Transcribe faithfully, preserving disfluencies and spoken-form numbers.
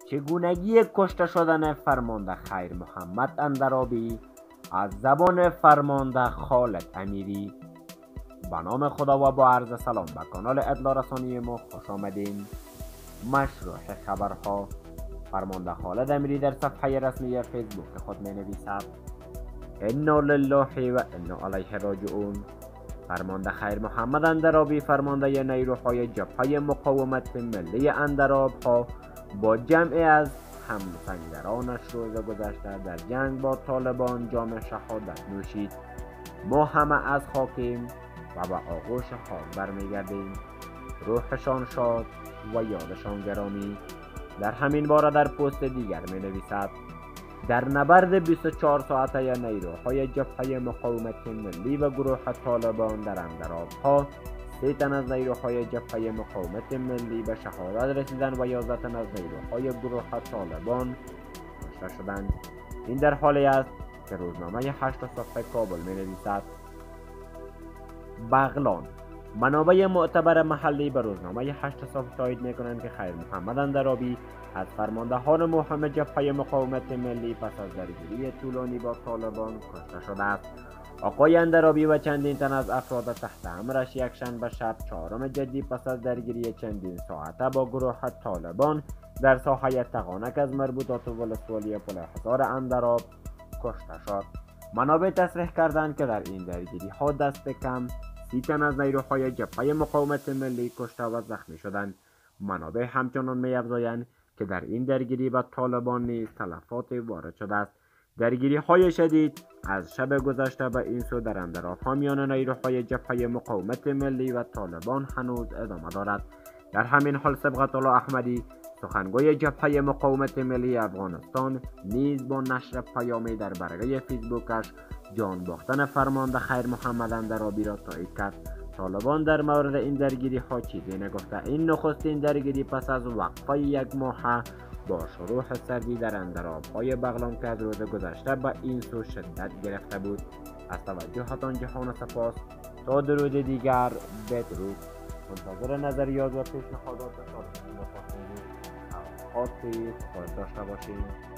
چگونگی کشته شدن فرمانده خیر محمد اندرابی از زبان فرمانده خالد امیری. به نام خدا و با عرض سلام به کانال اطلاع رسانی ما خوش آمدین. مشروع خبرها. فرمانده خالد امیری در صفحه رسمی فیسبوک خود می نویسد انا لله و انا علیه راجعون. فرمانده خیر محمد اندرابی، فرمانده نیروهای جبهه مقاومت ملی اندراب ها، با جمعی از همسنگرانش روز گذشته در جنگ با طالبان جام شهادت نوشید. ما همه از خاکیم و به آغوش خاک برمیگردیم. روحشان شاد و یادشان گرامی. در همین باره در پست دیگر می نویسد در نبرد بیست و چهار ساعته نیروهای جبهه مقاومت ملی و گروه طالبان در اندراب ها، سه تن از نیروهای جبهه مقاومت ملی به شهادت رسیدند و یازده تن از نیروهای گروه طالبان کشته شدند. این در حالی است که روزنامه هشت صفحه کابل می نویسد بغلان. منابع معتبر محلی به روزنامه هشت صفحه تایید می کنند که خیر محمد اندرابی از فرماندهان مهم جبهه مقاومت ملی پس از درگیری طولانی با طالبان کشته شده است. آقای اندرابی و چندین تن از افراد تحت امرش یکشنبه شب چهارم جدی پس از درگیری چندین ساعته با گروه طالبان در ساحه تقانک از مربوطات ولسوالی پل حصار اندراب کشته شد. منابع تصریح کردند که در این درگیری ها دست کم سی تن از نیروهای جبهه مقاومت ملی کشته و زخمی شدند. منابع همچنان می‌افزایند که در این درگیری با طالبان نیز تلفات وارد شده است. درگیری های شدید از شب گذشته به این سو در اندراب ها میان نیروهای جبهه مقاومت ملی و طالبان هنوز ادامه دارد. در همین حال صبغت الله احمدی، سخنگوی جبهه مقاومت ملی افغانستان، نیز با نشر پیامی در برگه فیسبوکش جان باختن فرمانده خیر محمد اندرابی را تایید کرد. طالبان در مورد این درگیری ها چیزی نگفته. این نخستین درگیری پس از وقفه یک ماه با شروع سردی در اندراب های بغلان که از روز گذشته به این سو شدت گرفته بود. از توجهتان جهان سپاس. تا درود دیگر بدرود. منتظر نظریات و پیشنهادات صادقانه خود داشته باشید.